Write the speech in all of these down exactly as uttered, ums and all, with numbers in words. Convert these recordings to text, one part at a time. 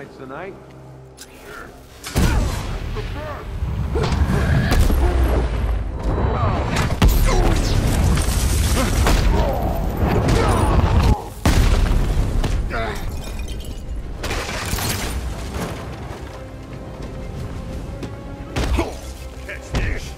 tonight's the night? Sure. Catch this.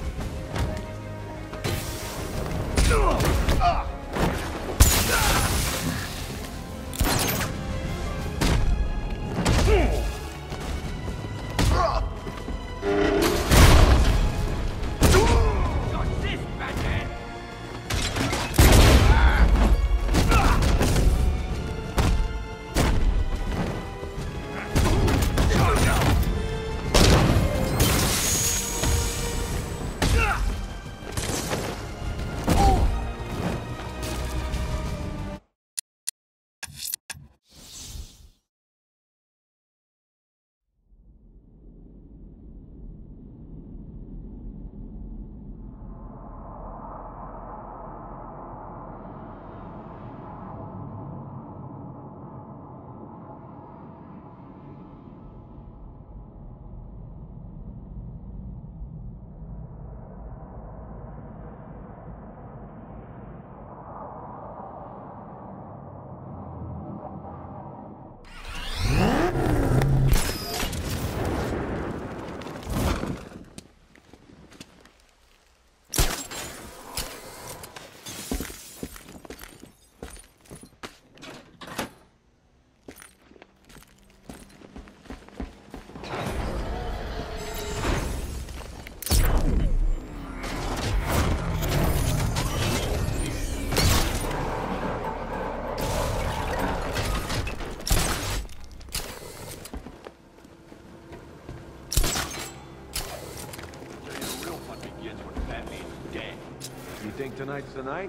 You think tonight's the night?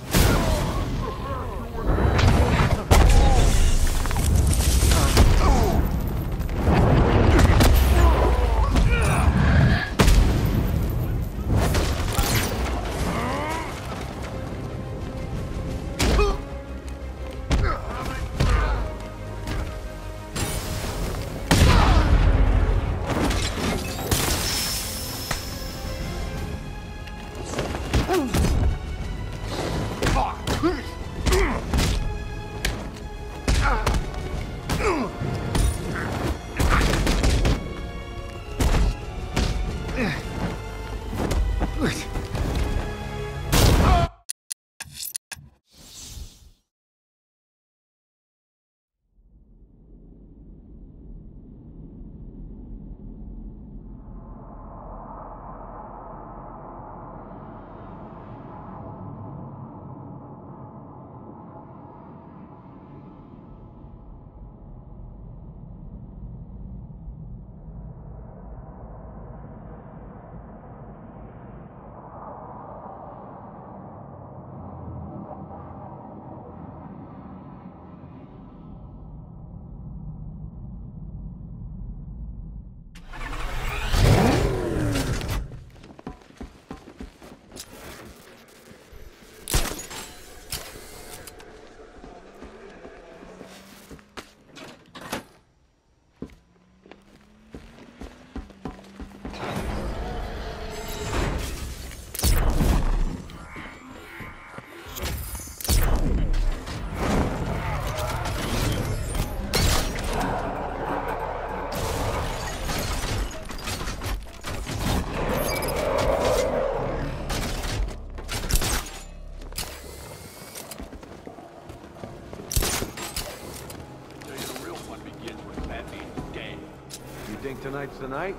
You think tonight's the night?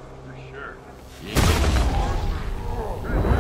For sure.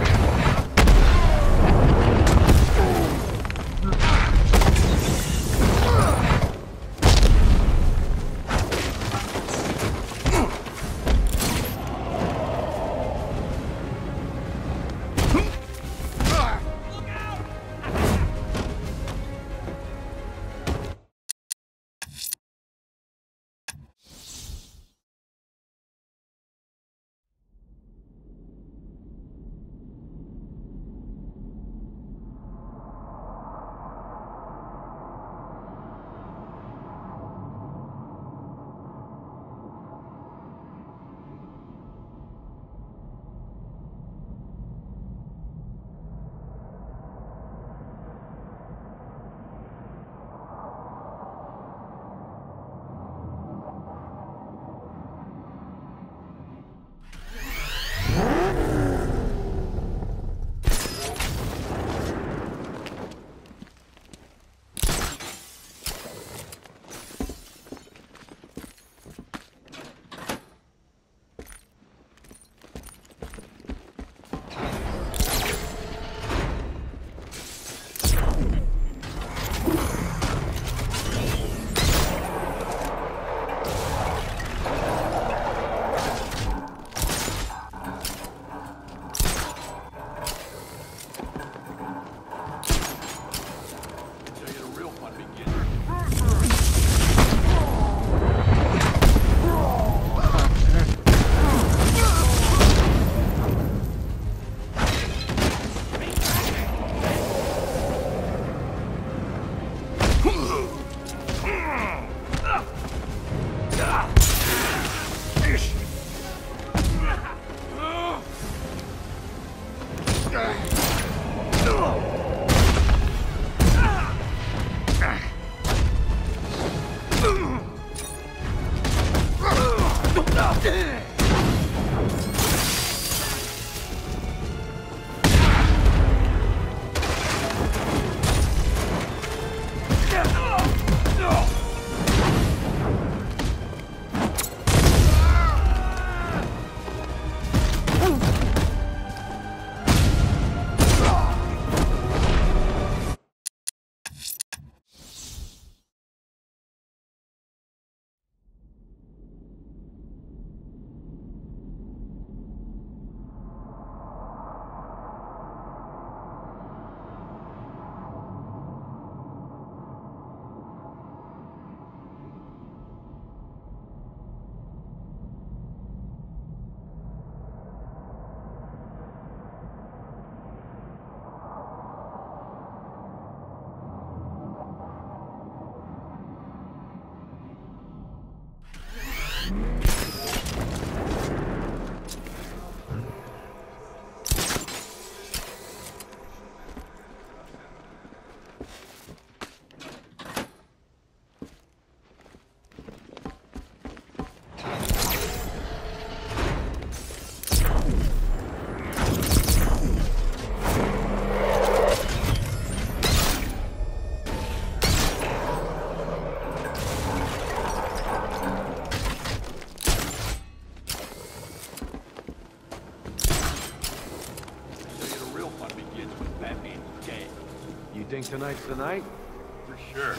think tonight's the night? For sure.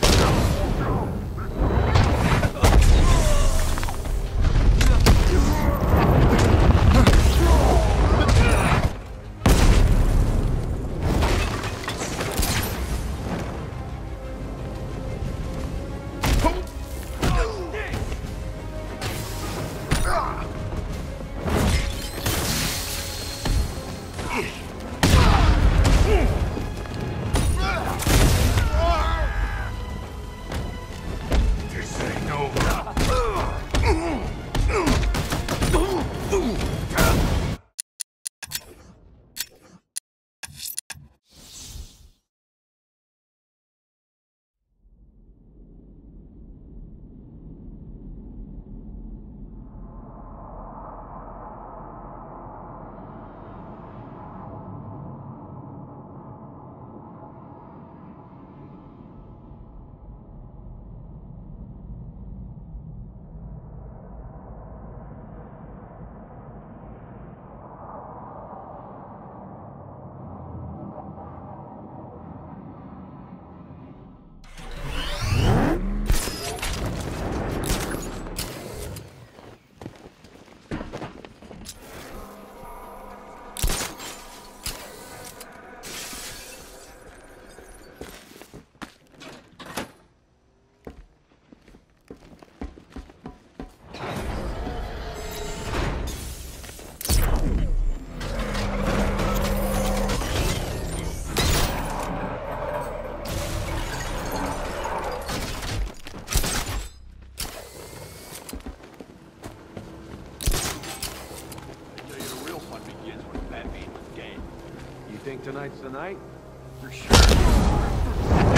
Think tonight's the night? For sure.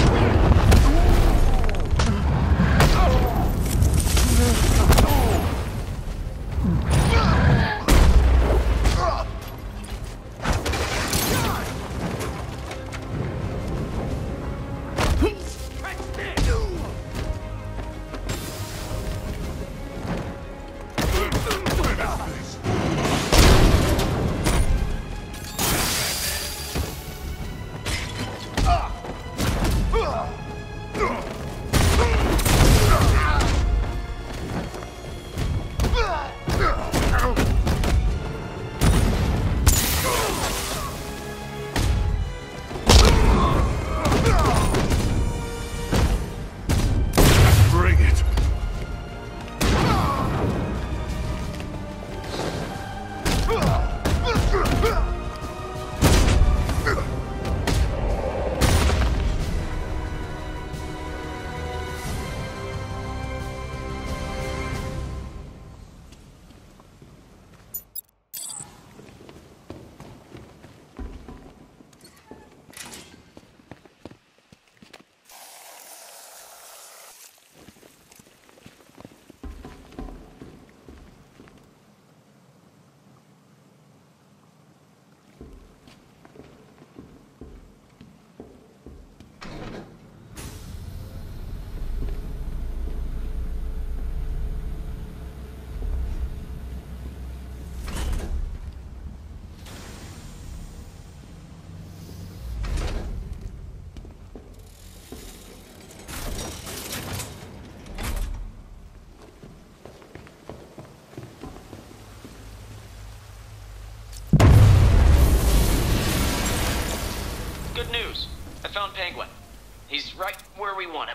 Good news. I found Penguin. He's right where we want him.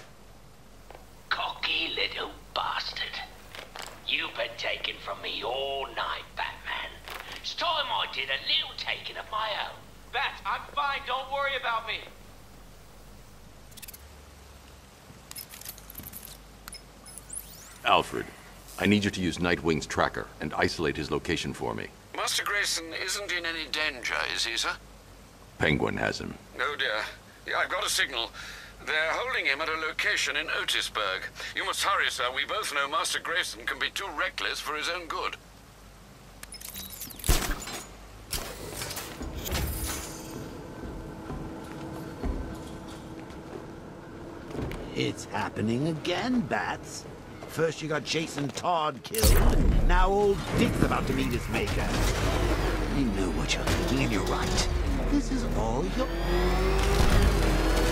Cocky little bastard. You've been taking from me all night, Batman. It's time I did a little taking of my own. Bat, I'm fine. Don't worry about me. Alfred, I need you to use Nightwing's tracker and isolate his location for me. Master Grayson isn't in any danger, is he, sir? Penguin has him. Oh, dear. Yeah, I've got a signal. They're holding him at a location in Otisburg. You must hurry, sir. We both know Master Grayson can be too reckless for his own good. It's happening again, Bats. First you got Jason Todd killed, now old Dick's about to meet his maker. I know what you're thinking, and you're right. This is all your...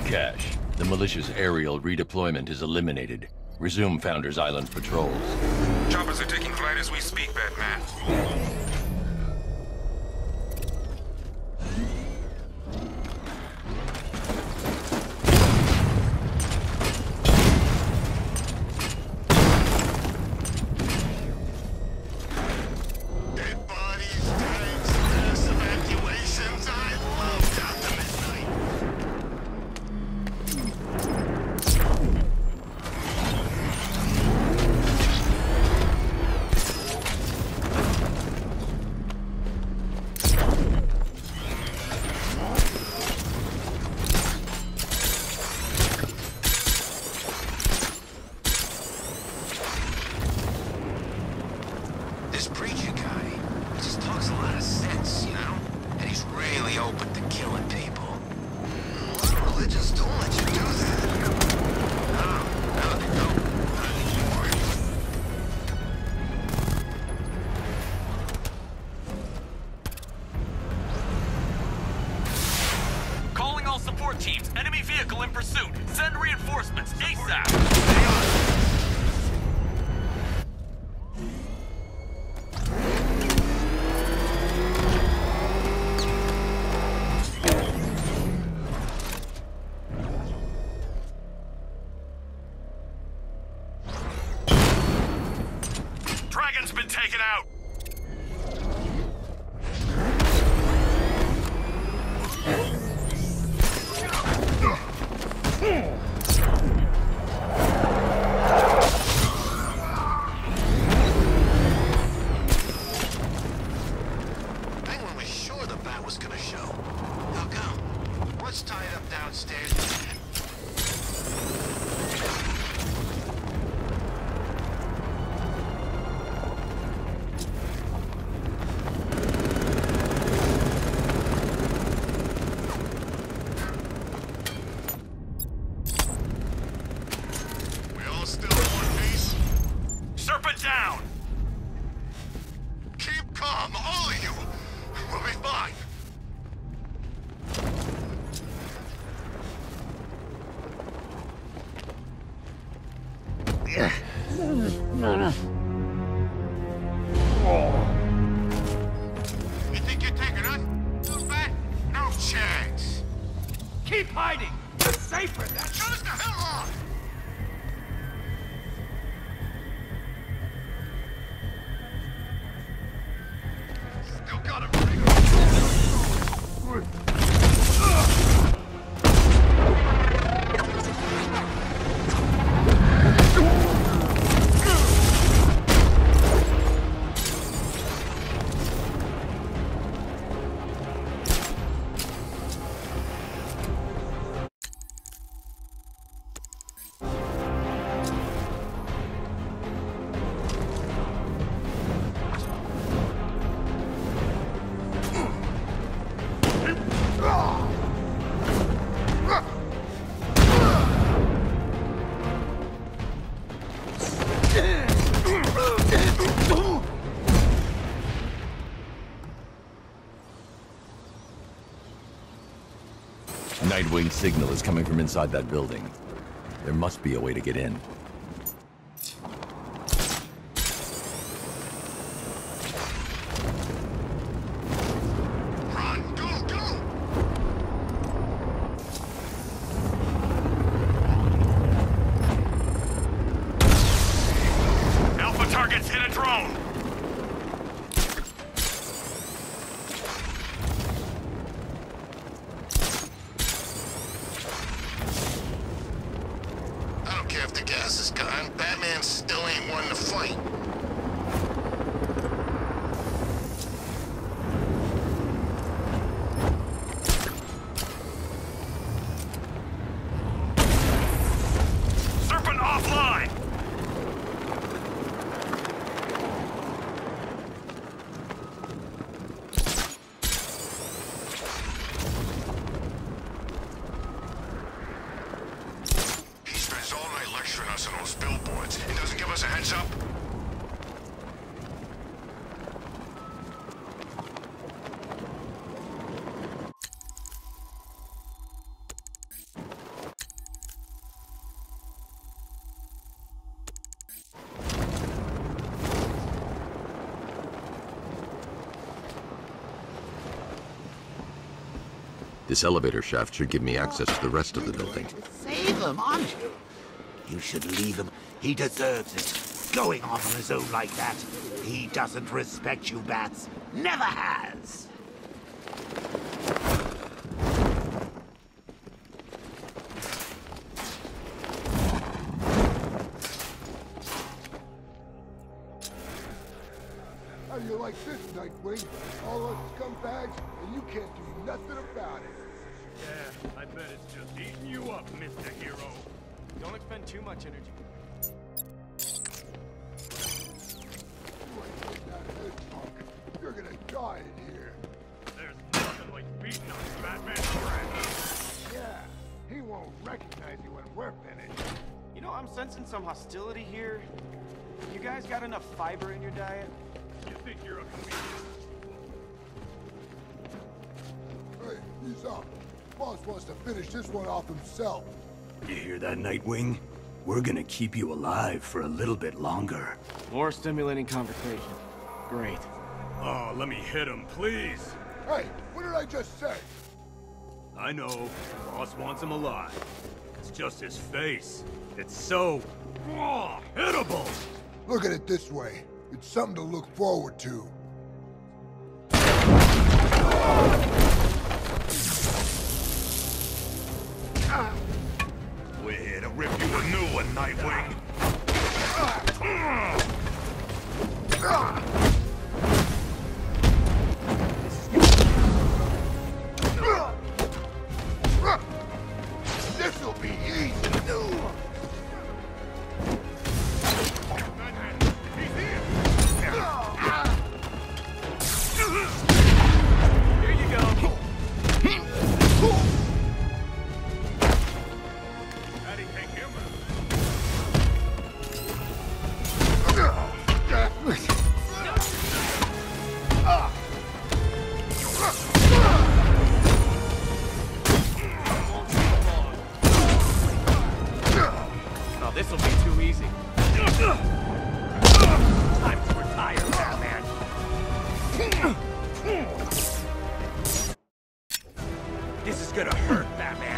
cache. The militia's aerial redeployment is eliminated. Resume Founders Island patrols. Choppers are taking flight as we speak, Batman. This preacher guy, he just talks a lot of sense, you know? And he's really open to killing people. A lot of religions don't let you do that. No, no, they don't. Not anymore. Calling all support teams. Enemy vehicle in pursuit. Send reinforcements ASAP. Dragon's been taken out! Penguin was sure the bat was gonna show. How come? What's tied up downstairs? Still in one piece? Serpent down! Keep calm, all of you! We'll be fine! You think you're taking us? Bat? No chance! Keep hiding! You're safer than Shut us the hell off! Still got him. Nightwing's signal is coming from inside that building. There must be a way to get in. Run, go, go! Alpha targets hit a drone! I don't care if the gas is gone. Batman still ain't one to fight. Serpent offline! He spends all night lecturing us on those billboards. He doesn't give us a heads up. This elevator shaft should give me access to the rest of the building. Save him, aren't you? You should leave him. He deserves it. Going off on his own like that. He doesn't respect you, Bats. Never has. How do you like this, Nightwing? All us scumbags, and you can't do nothing about it. Yeah, I bet it's just eating you up, Mister Hero. Don't expend too much energy. You ain't getting out of this, punk. You're gonna die in here. There's nothing like beating on Batman's friend. Yeah, he won't recognize you when we're finished. You know, I'm sensing some hostility here. You guys got enough fiber in your diet? You think you're a comedian? Hey, he's up. Boss wants to finish this one off himself. You hear that, Nightwing? We're gonna keep you alive for a little bit longer. More stimulating conversation. Great. Oh, let me hit him, please. Hey, what did I just say? I know. Boss wants him alive. It's just his face. It's so... Oh, hittable! Look at it this way. It's something to look forward to. We're here to rip you a new one, Nightwing. This'll be easy. Here you go. How do you take him Oh, this'll be too easy. Time to retire, Batman. This is gonna hurt, Batman.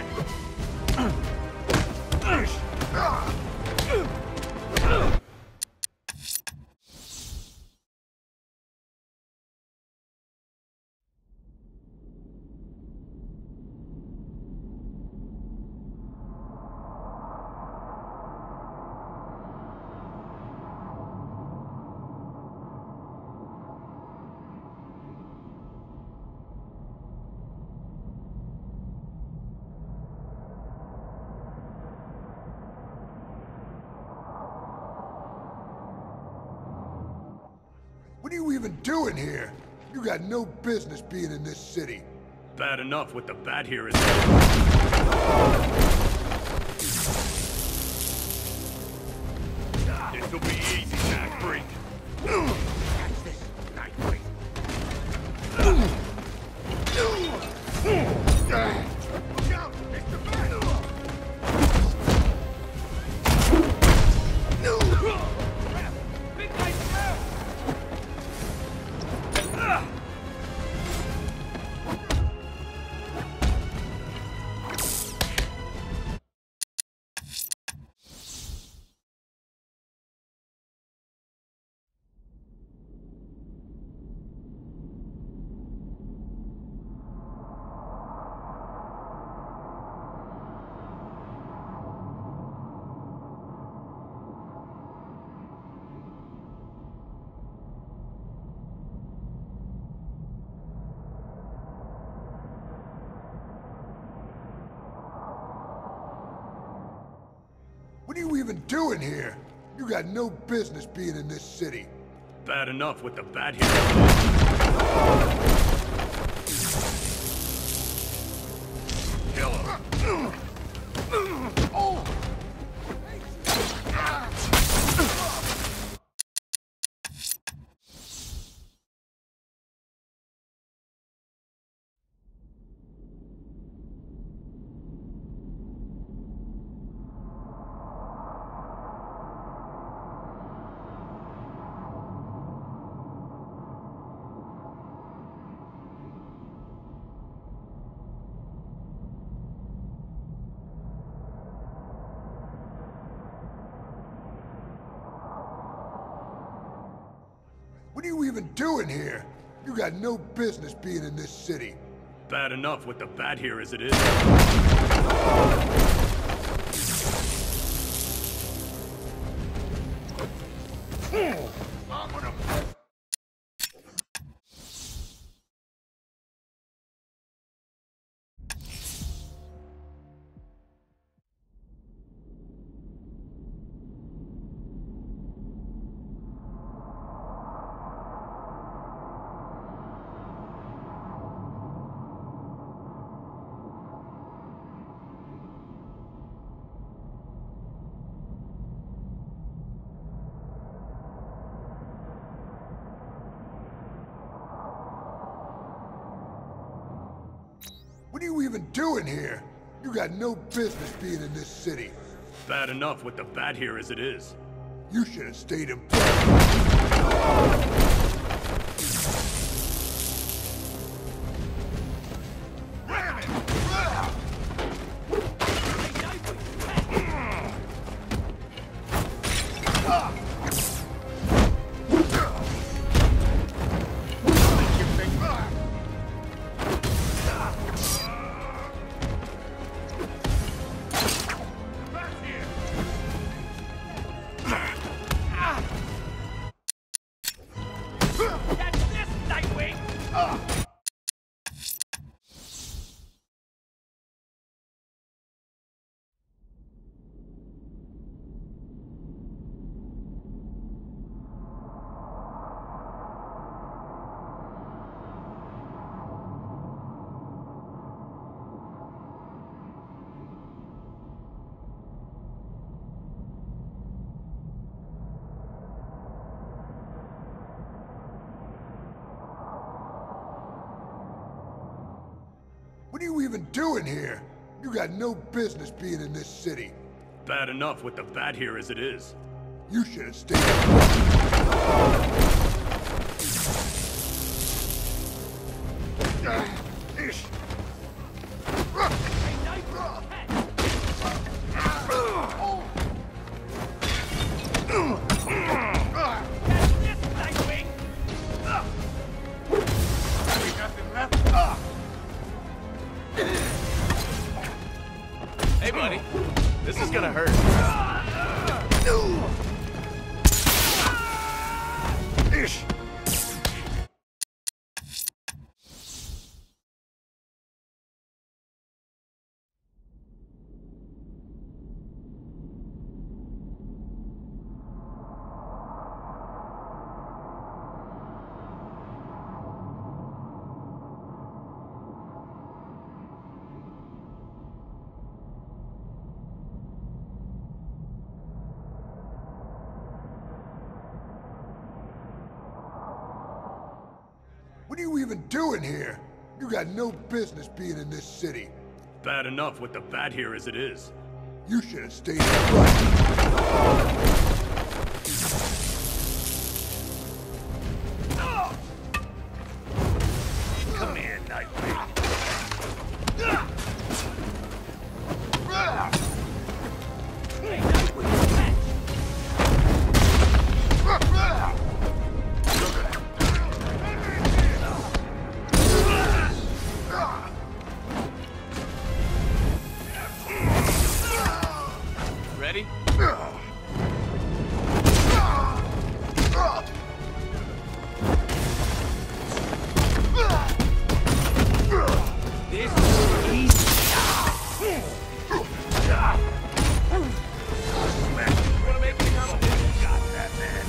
What are you even doing here? You got no business being in this city. Bad enough with the bat here is... This'll be easy, Jack Freak. Catch this, Nightwing. Look out, Mister Battle! Big night snap! What are you even doing here? You got no business being in this city. Bad enough with the bat here. Kill him. Oh! even doing here? You got no business being in this city. Bad enough with the bat here as it is. I'm gonna... What are you even doing here? You got no business being in this city. Bad enough with the bat here as it is. You should have stayed in What are you even doing here? You got no business being in this city. Bad enough with the bat here as it is. You should have stayed in Hey, buddy. This is gonna hurt. Ish. What are you even doing here? You got no business being in this city. Bad enough with the bat here as it is. You should have stayed in front. Come here, Nightwing. Ready? This is easy. Wanna make me competition? Got that, man.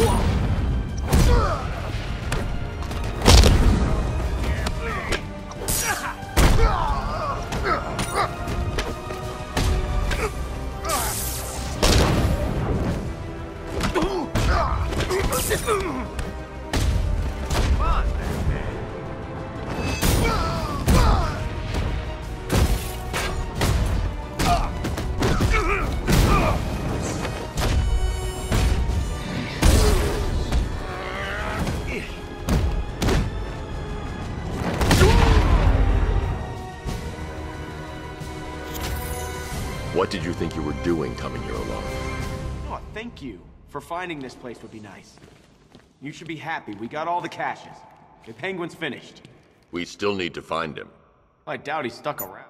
What did you think you were doing coming here alone? Oh, thank you. For finding this place would be nice. You should be happy. We got all the caches. The Penguin's finished. We still need to find him. I doubt he stuck around.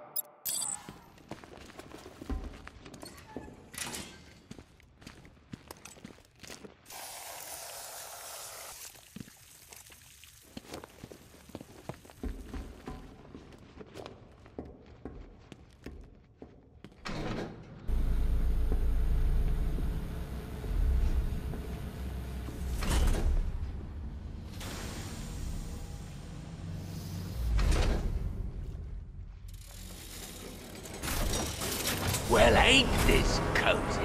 Well, ain't this cozy?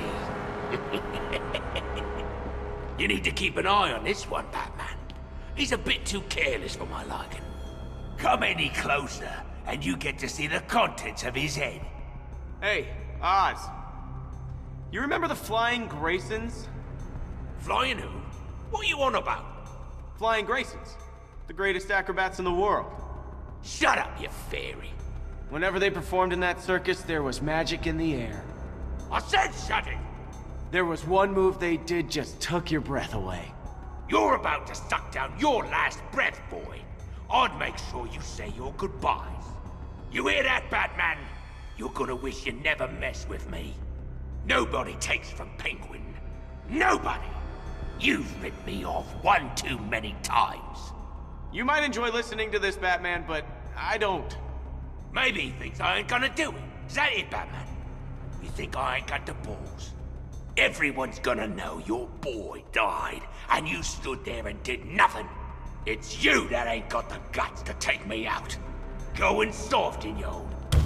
You need to keep an eye on this one, Batman. He's a bit too careless for my liking. Come any closer, and you get to see the contents of his head. Hey, Oz. You remember the Flying Graysons? Flying who? What are you on about? Flying Graysons. The greatest acrobats in the world. Shut up, you fairy. Whenever they performed in that circus, there was magic in the air. I said shut it! There was one move they did just took your breath away. You're about to suck down your last breath, boy. I'd make sure you say your goodbyes. You hear that, Batman? You're gonna wish you never messed with me. Nobody takes from Penguin. Nobody! You've ripped me off one too many times. You might enjoy listening to this, Batman, but I don't. Maybe he thinks I ain't gonna do it. Is that it, Batman? You think I ain't got the balls? Everyone's gonna know your boy died, and you stood there and did nothing. It's you that ain't got the guts to take me out. Going soft in your...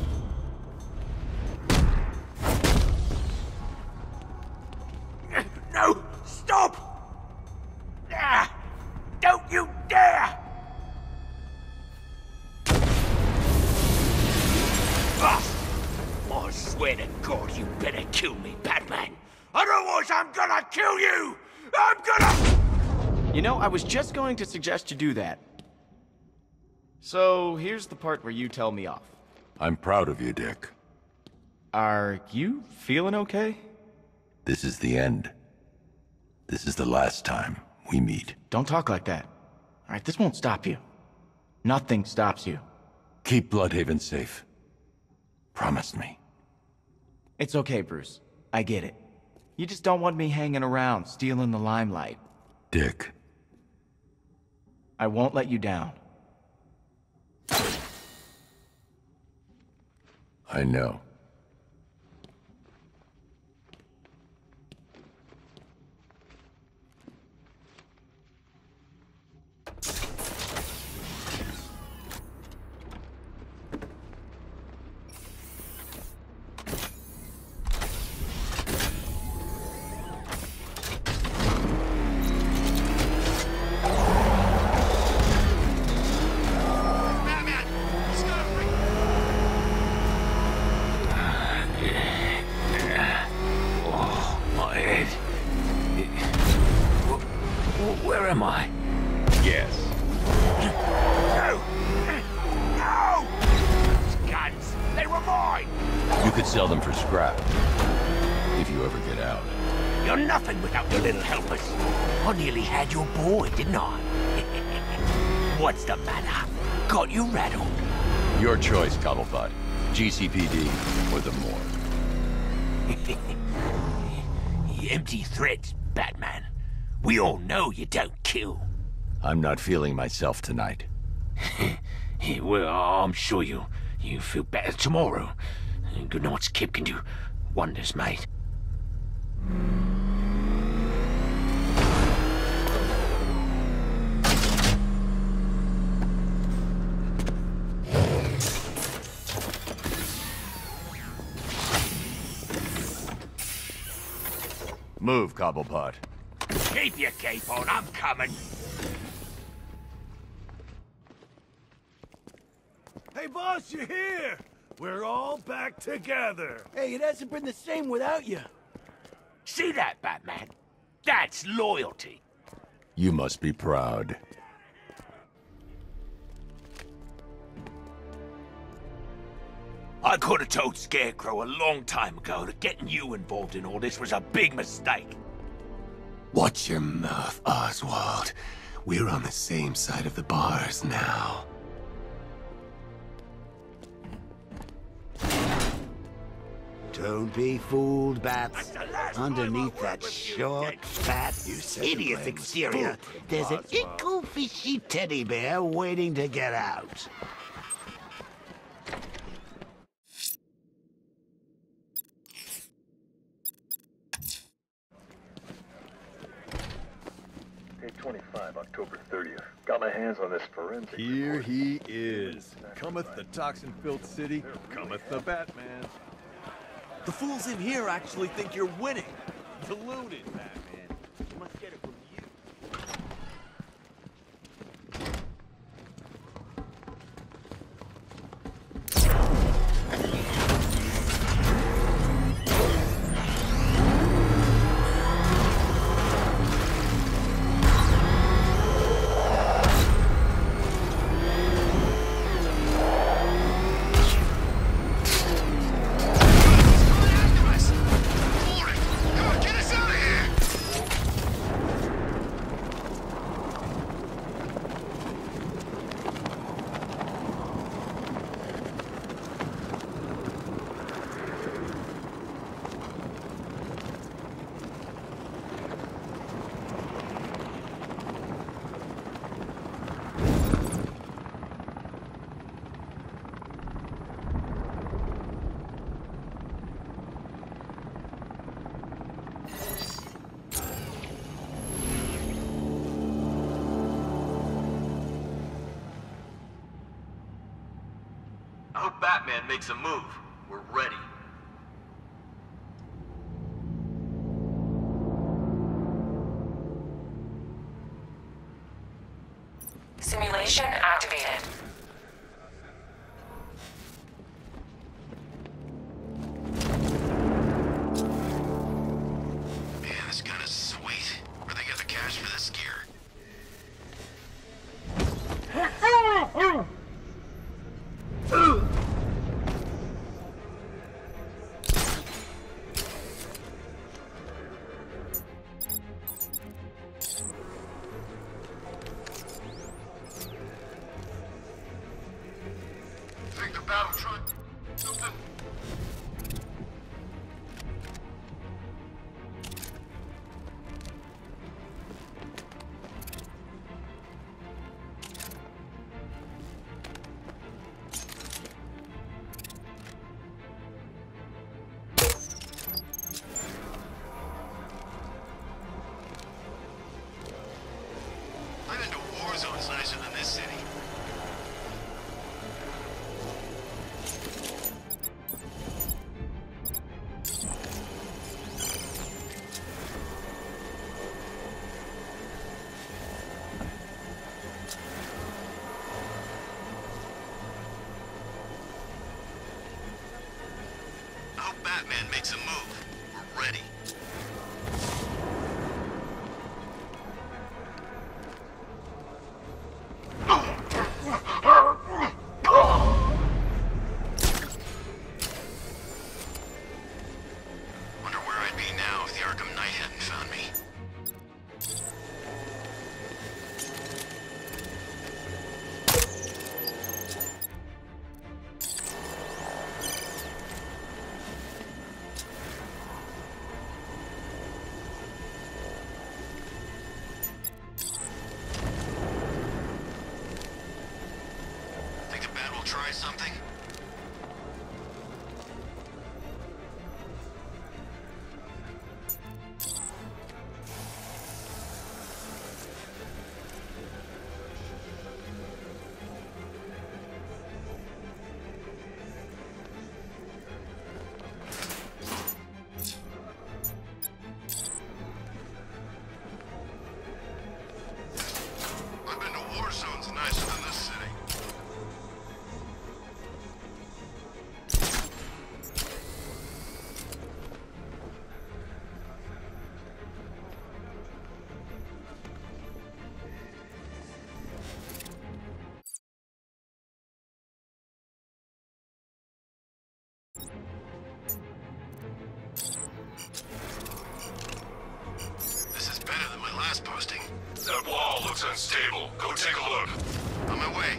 No! Stop! Ah, don't you dare! I swear to God, you better kill me, Batman. Otherwise, I'm gonna kill you! I'm gonna... You know, I was just going to suggest you do that. So, here's the part where you tell me off. I'm proud of you, Dick. Are you feeling okay? This is the end. This is the last time we meet. Don't talk like that. All right, this won't stop you. Nothing stops you. Keep Bloodhaven safe. Promise me. It's okay, Bruce. I get it. You just don't want me hanging around, stealing the limelight. Dick. I won't let you down. I know. Where am I? Yes. No! No! Those guns, they were mine! You could sell them for scrap. If you ever get out. You're nothing without your little helpers. I nearly had your boy, didn't I? What's the matter? Got you rattled? Your choice, Cobblepot. G C P D or the morgue. Empty threats, Batman. We all know you don't kill. I'm not feeling myself tonight. Well, I'm sure you you feel better tomorrow. Good night's Kip can do wonders, mate. Move, Cobblepot. Keep your cape on, I'm coming. Hey, boss, you're here! We're all back together! Hey, it hasn't been the same without you. See that, Batman? That's loyalty. You must be proud. I could have told Scarecrow a long time ago that getting you involved in all this was a big mistake. Watch your mouth, Oswald. We're on the same side of the bars now. Don't be fooled, Bats. Underneath that short, fat, hideous exterior, there's an ickle fishy teddy bear waiting to get out. eight twenty-five, October thirtieth. Got my hands on this forensic. Here he is. Cometh the toxin-filled city, cometh the Batman. The fools in here actually think you're winning. Deluded, Batman. You must get it from you. I hope Batman makes a move. We're ready. Simulation activated. Man, this gun is sweet. Where they get the cash for this gear? Think the battle truck. Something. I've been to war zones nicer than this city. I hope Batman makes a move. We're ready. Wonder where I'd be now if the Arkham Knight hadn't found me. looks unstable. Go take a look. On my way.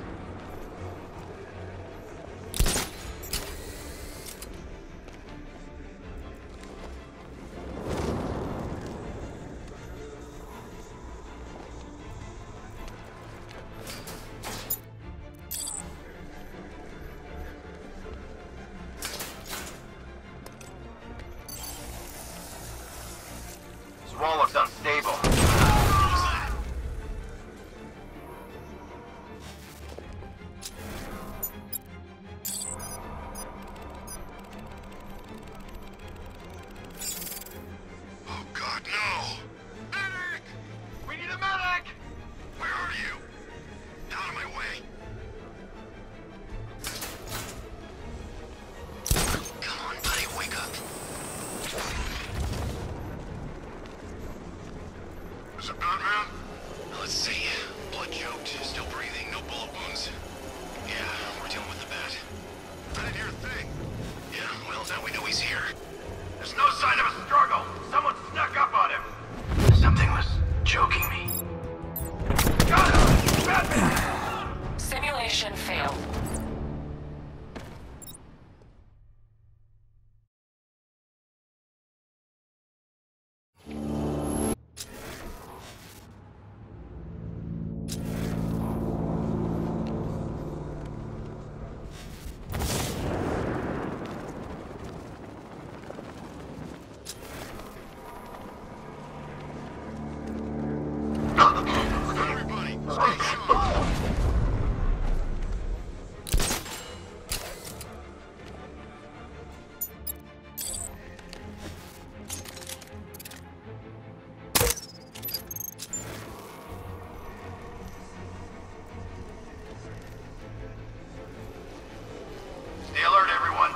This wall looks unstable. Oh God, no! Medic! We need a medic! Where are you? Out of my way. Come on, buddy, wake up. Is it Batman? Let's see. Blood choked, still breathing, no bullet wounds. Yeah, we're dealing with the bat. I didn't hear a thing. Yeah, well, now we know he's here. There's no sign of a struggle. Someone snuck up on him. Something was choking me. Got him! Batman! Simulation failed. Everybody, stay sharp. Stay alert, everyone.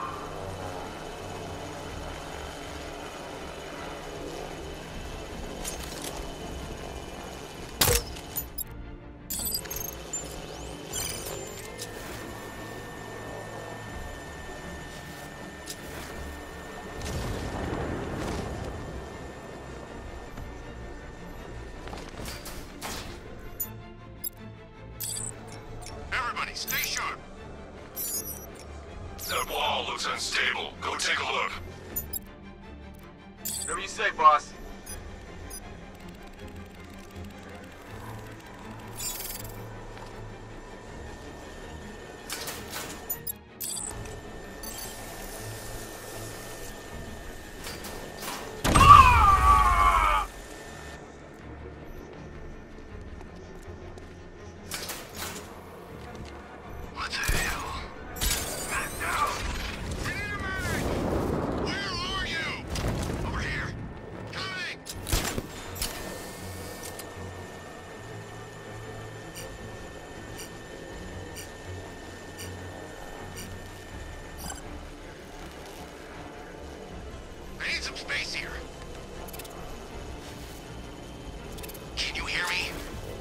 Everybody, stay sharp. That wall looks unstable. Go take a look. Whatever you say, boss. What the hell? Back down! We need a medic! Where are you? Over here! Coming! I need some space here. Can you hear me?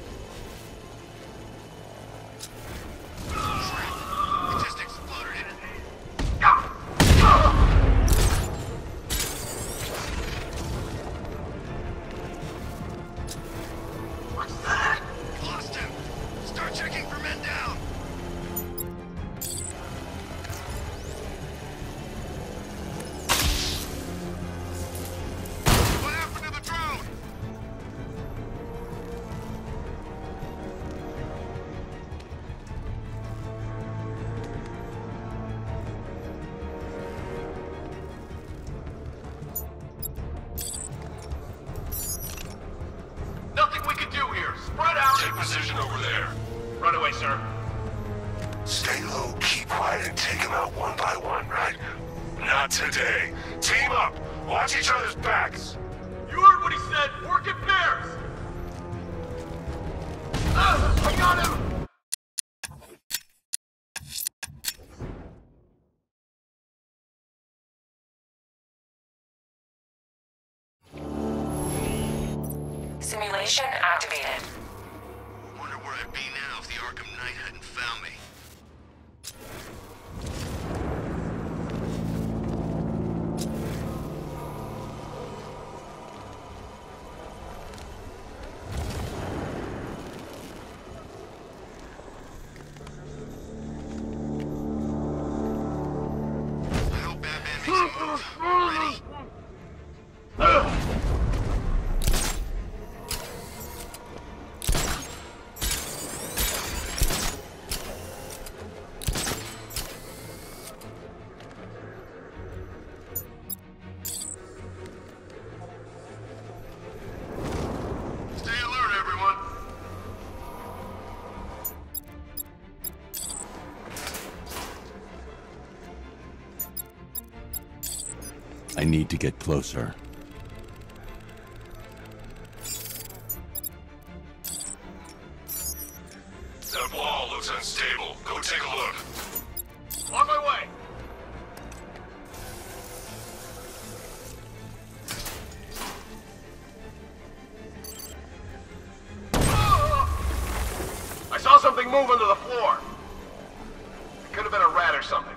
Crap. It just exploded in What's that? Lost him. Start checking for men down. What happened to the drone? Nothing we can do here. Spread out. Take position over there. Right away, sir. Stay low, keep quiet, and take them out one by one, right? Not today. Team up. Watch each other's backs. You heard what he said. Work in pairs. Ah, I got him. Simulation activated. Wonder where I'd be now if the Arkham Knight hadn't found me. I need to get closer. That wall looks unstable. Go take a look. On my way! I saw something move under the floor. It could have been a rat or something.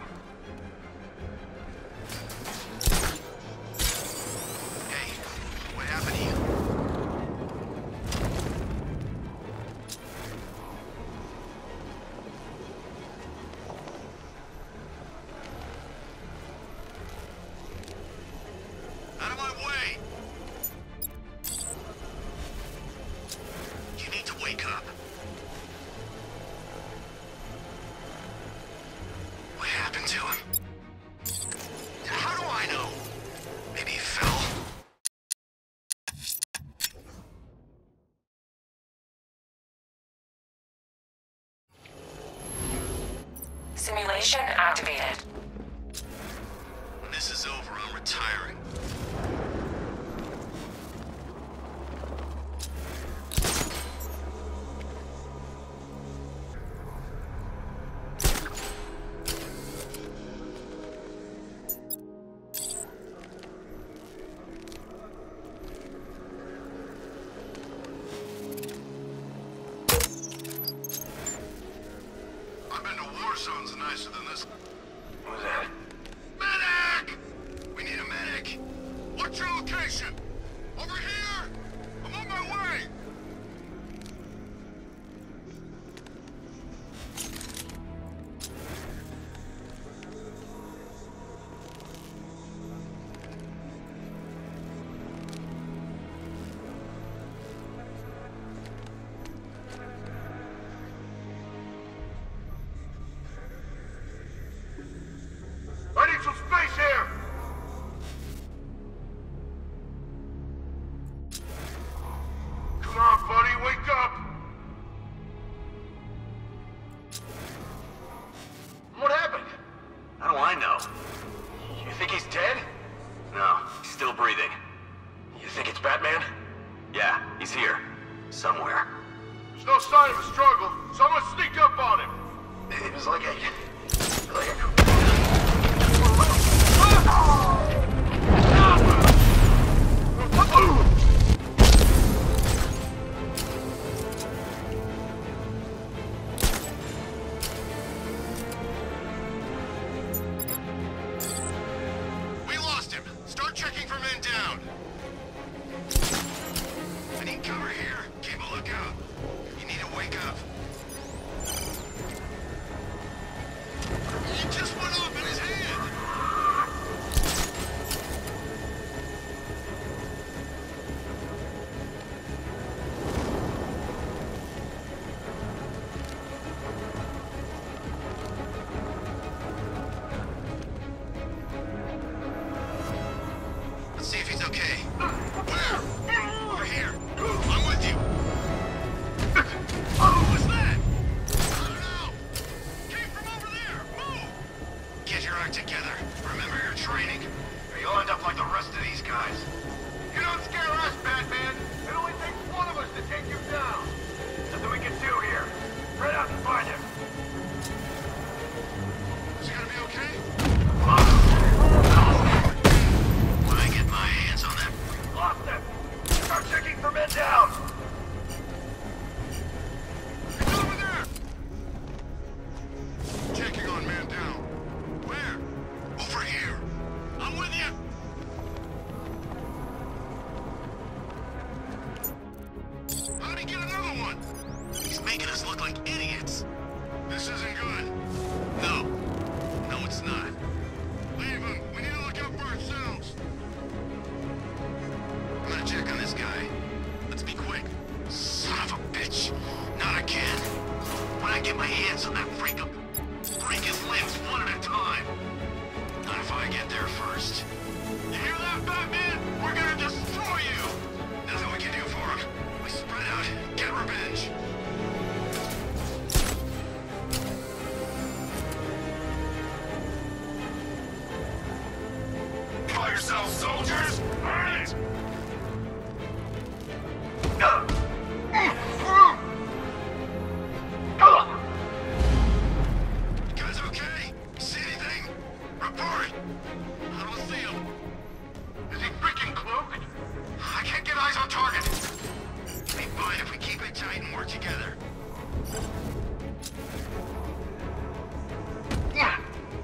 Hey, what happened to you? Out of my way! You need to wake up. What happened to him? How do I know? Maybe he fell? Simulation activated. When this is over, I'm retiring. I've been to war zones nicer than this. What was that? Medic! We need a medic! What's your location? Over here! I'm on my way! I need some space here! Come on, buddy, wake up! What happened? How do I know? You think he's dead? No, he's still breathing. You think it's Batman? Yeah, he's here. Somewhere. There's no sign of a struggle. Someone sneaked up on him. It was like a... like a... We lost him. Start checking for men down. I need cover here. Keep a lookout. You need to wake up. He just went off in his hand. Let's see if he's okay. Where? Over here. I'm with you. Oh, what's that? I don't know. Came from over there. Move. Get your act together. Remember your training. Or you'll end up like the rest of these guys. You don't scare us, Batman! It only takes one of us to take you down! Nothing we can do here. Spread out and find him! Is he gonna be okay? When I get my hands on them. Lost him! Start checking for men down! He's over there! Checking on man down. Where? Over here. I'm with you. How did he get another one? He's making us look like idiots. This isn't good. No. No, it's not. Leave him. We need to look out for ourselves. I'm gonna check on this guy. Let's be quick. Son of a bitch. Not again. When I get my hands on that freak, I'll break his limbs one at a time. Not if I get there first. You hear that, Batman? We're gonna destroy you! Nothing we can do for him. We spread out, get revenge. call yourselves soldiers? Earn it! You guys okay? See anything? Report! I don't see him. Is he freaking cloaked? I can't get eyes on target. Be fine if we keep it tight and work together. Yeah.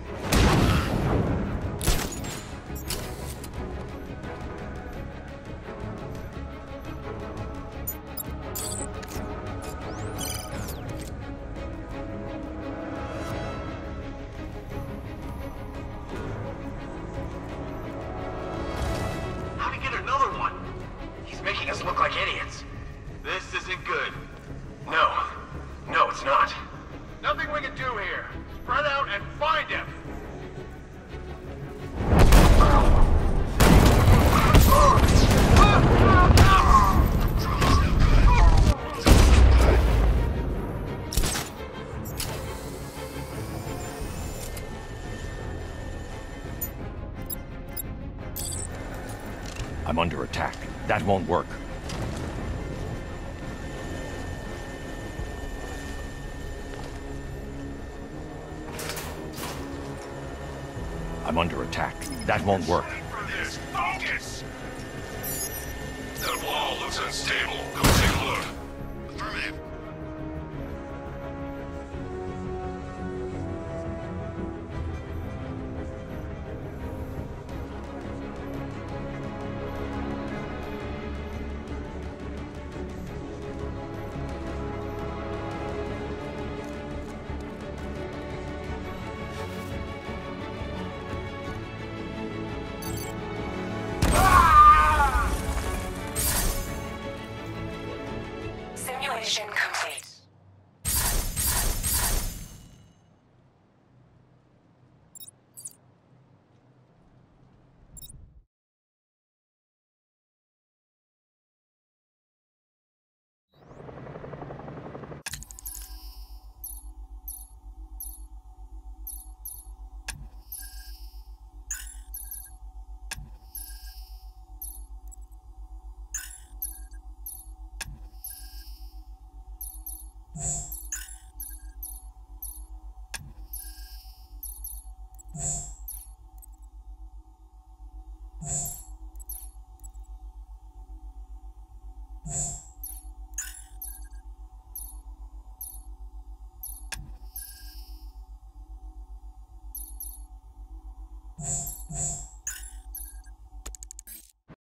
How'd he get another one? He's making us look like idiots. This isn't good. No. No, it's not. Nothing we can do here. Spread out and find him. I'm under attack. That won't work. I'm under attack. That won't work. Focus! That wall looks unstable. Go take a look.